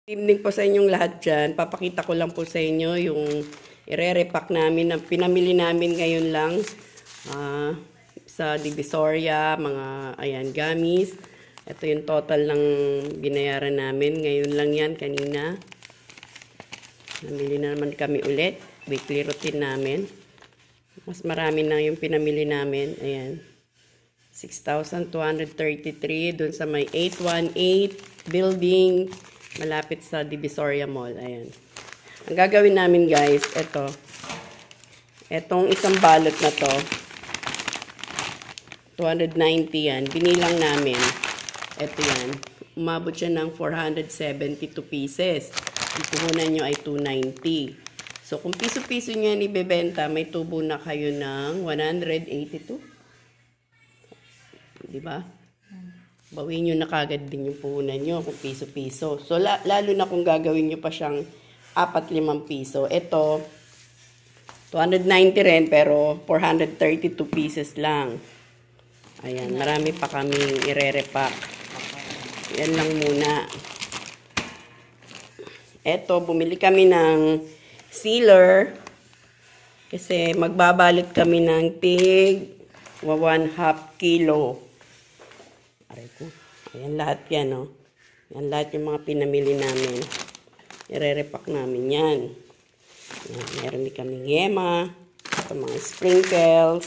Good evening po sa inyong lahat dyan. Papakita ko lang po sa inyo yung ire-repack namin na pinamili namin ngayon lang sa Divisoria, mga ayan, gummies. Ito yung total ng binayaran namin. Ngayon lang yan, kanina. Namili na naman kami ulit. Weekly routine namin. Mas marami na yung pinamili namin. Ayan. 6,233 dun sa may 818 building. Malapit sa Divisoria Mall. Ayan. Ang gagawin namin guys, ito. Etong isang balot na to. 290 yan. Binilang namin. Ito yan. Umabot siya ng 472 pieces. Ang puhunan nyo ay 290. So, kung piso-piso nyo yan ibebenta, may tubo na kayo ng 182. Diba? Bawin nyo na kagad din yung puhunan nyo kung piso-piso. So, lalo na kung gagawin nyo pa siyang 4-5 piso. Ito, 290 rin, pero 432 pieces lang. Ayan, marami pa kaming ire-repack. Yan lang muna. Ito, bumili kami ng sealer. Kasi magbabalot kami ng tig 1/2 kilo. Aray ko. Ayan lahat yan, no? Yan lahat yung mga pinamili namin. Ire-repack namin yan. Ayan, meron din kaming yema. Ito mga sprinkles.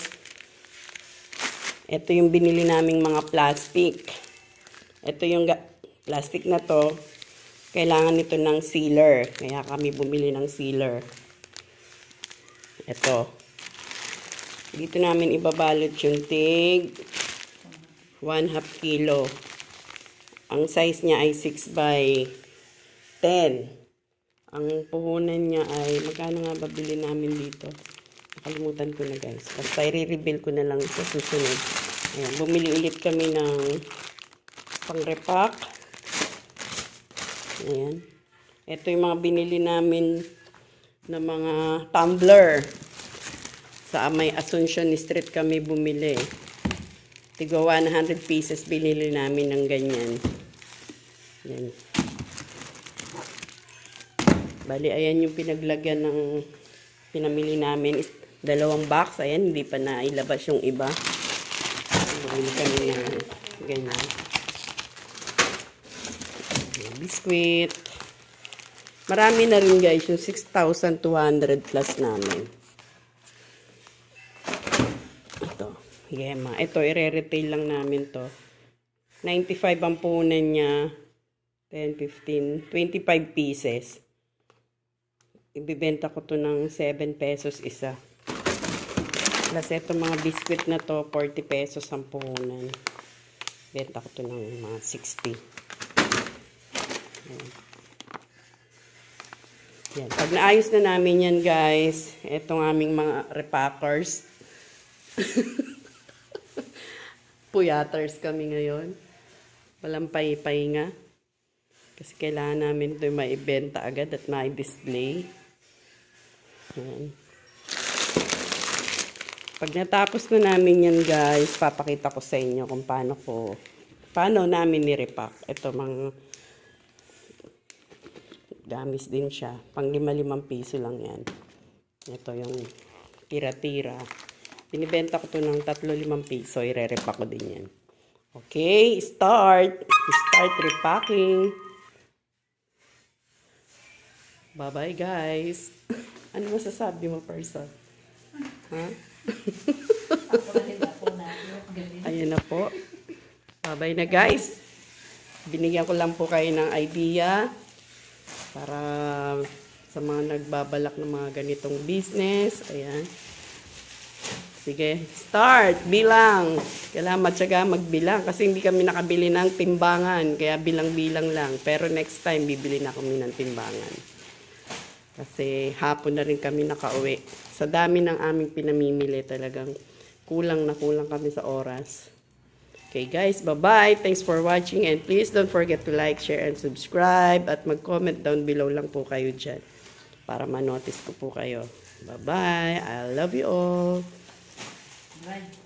Ito yung binili naming mga plastic. Ito yung plastic na to. Kailangan nito ng sealer. Kaya kami bumili ng sealer. Ito. Dito namin ibabalot yung tig 1/2 kilo. Ang size niya ay 6 by 10. Ang puhunan niya ay, magkano nga ba bili namin dito? Nakalimutan ko na guys. Basta i-reveal ko na lang sa susunod. Ayan, bumili ulit kami ng pang-repack. Ayan. Ito yung mga binili namin na mga tumbler. Sa may Asuncion Street kami bumili. Tigo 100 pieces binili namin ng ganyan. Yan. Bali, ayan yung pinaglagyan ng pinamili namin. 2 box. Ayan, hindi pa nailabas yung iba. Bumili kami na ganyan. Biscuit. Marami na rin guys, yung 6,200 plus namin. Yema. Ito, i-retail lang namin to. 95 ang puhunan niya. 10, 15, 25 pieces. Ibibenta ko to ng 7 pesos isa. Plus, ito mga biscuit na to, 40 pesos ang puhunan. Benta ko to ng mga 60. Ayan. Yan. Pag naayos na namin yan, guys, itong aming mga repackers. Puyaters kami ngayon. Walang pahinga. Kasi kailangan namin ito maibenta agad at mai-display. Ayan. Pag natapos na namin yan guys, papakita ko sa inyo kung paano namin ni-repack. Ito mga gamis din siya. Pang 5 piso lang yan. Ito yung tira-tira. Binibenta ko to ng 3-5 piso. I-repack ko din yan. Okay, start. Start repacking. Bye-bye, guys. Ano masasabi mo, person? Ha? Ayan na po. Bye-bye na, guys. Binigyan ko lang po kayo ng idea para sa mga nagbabalak ng mga ganitong business. Ayan. Sige, start, bilang. Kailangan matyaga magbilang kasi hindi kami nakabili ng timbangan. Kaya bilang-bilang lang. Pero next time, bibili na kami ng timbangan. Kasi hapon na rin kami nakauwi. Sa dami ng aming pinamimili talagang kulang na kulang kami sa oras. Okay guys, bye-bye. Thanks for watching and please don't forget to like, share, and subscribe. At mag-comment down below lang po kayo dyan para ma-notice ko po kayo. Bye-bye. I love you all. Right.